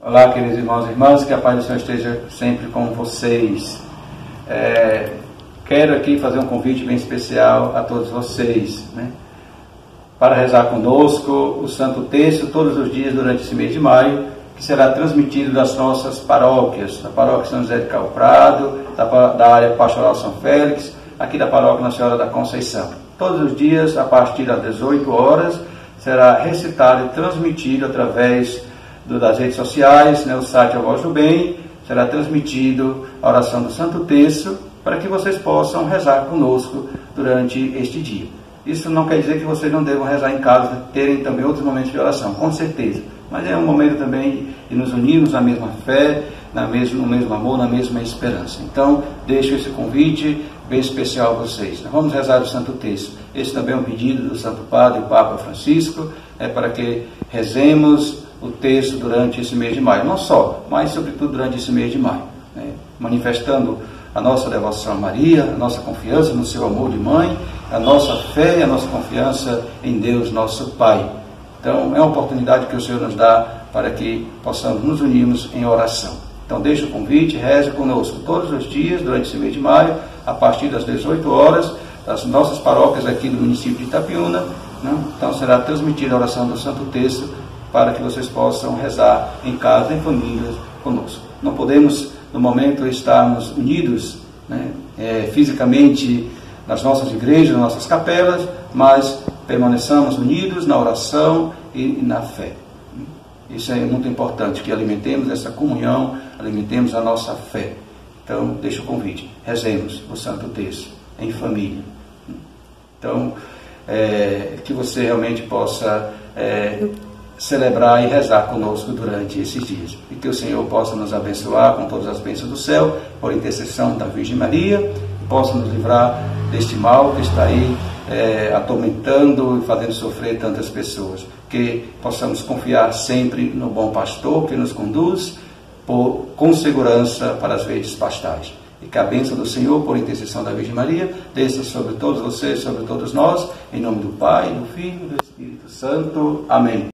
Olá, queridos irmãos e irmãs, que a paz do Senhor esteja sempre com vocês. Quero aqui fazer um convite bem especial a todos vocês, para rezar conosco o Santo Terço todos os dias durante esse mês de maio, que será transmitido das nossas paróquias, da Paróquia São José de Calprado, da área Pastoral São Félix, aqui da Paróquia Nossa Senhora da Conceição. Todos os dias, a partir das 18 horas, será recitado e transmitido através das redes sociais, o site A Voz do Bem, será transmitido a oração do Santo Terço, para que vocês possam rezar conosco durante este dia. Isso não quer dizer que vocês não devam rezar em casa, terem também outros momentos de oração, com certeza. Mas é um momento também de nos unirmos na mesma fé, no mesmo amor, na mesma esperança. Então, deixo esse convite bem especial a vocês. Vamos rezar o Santo Terço. Esse também é um pedido do Santo Padre, o Papa Francisco, para que rezemos o terço durante esse mês de maio. Não só, mas sobretudo durante esse mês de maio. Manifestando a nossa devoção a Maria, a nossa confiança no seu amor de mãe, a nossa fé e a nossa confiança em Deus, nosso Pai. Então, é uma oportunidade que o Senhor nos dá para que possamos nos unirmos em oração. Então, deixo o convite, reze conosco todos os dias, durante esse mês de maio, a partir das 18 horas, das nossas paróquias aqui do município de Itapiúna. Então, será transmitida a oração do Santo Terço, para que vocês possam rezar em casa, em família, conosco. Não podemos, no momento, estarmos unidos fisicamente nas nossas igrejas, nas nossas capelas, mas permaneçamos unidos na oração e na fé. Isso é muito importante, que alimentemos essa comunhão, alimentemos a nossa fé. Então, deixo o convite, rezemos o Santo Terço em família. Então, que você realmente possa celebrar e rezar conosco durante esses dias. E que o Senhor possa nos abençoar com todas as bênçãos do céu, por intercessão da Virgem Maria, e possa nos livrar deste mal que está aí atormentando e fazendo sofrer tantas pessoas. Que possamos confiar sempre no bom pastor que nos conduz com segurança para as verdes pastais. E que a bênção do Senhor, por intercessão da Virgem Maria, desça sobre todos vocês, sobre todos nós, em nome do Pai, do Filho e do Espírito Santo. Amém.